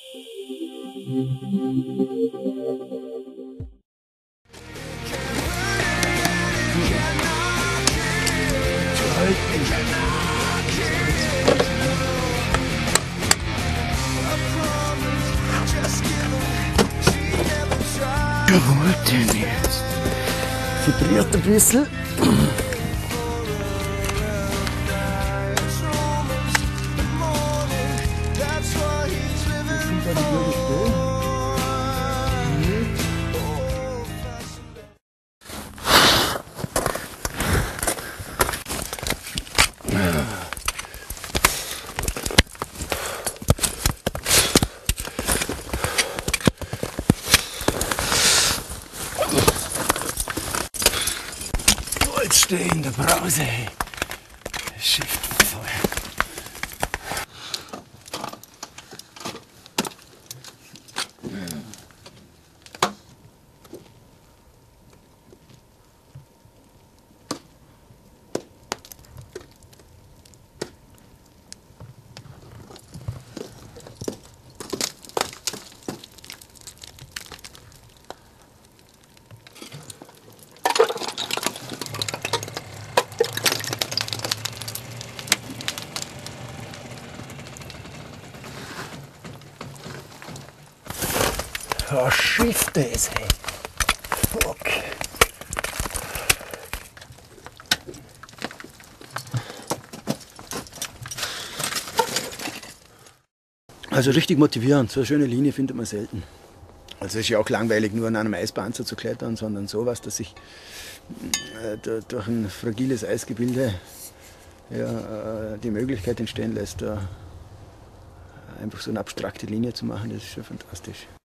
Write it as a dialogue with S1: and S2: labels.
S1: Jawohl, denn jetzt. Vibriert ein bisschen. In der Brause. Schiff voll. Was schifft das, hey? Fuck. Also richtig motivierend, so eine schöne Linie findet man selten. Also es ist ja auch langweilig, nur an einem Eispanzer zu klettern, sondern sowas, dass sich durch ein fragiles Eisgebilde ja, die Möglichkeit entstehen lässt, einfach so eine abstrakte Linie zu machen, das ist schon fantastisch.